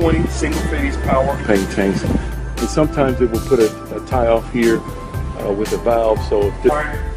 20 single phase power paint tanks. And sometimes it will put a tie off here with a valve, so if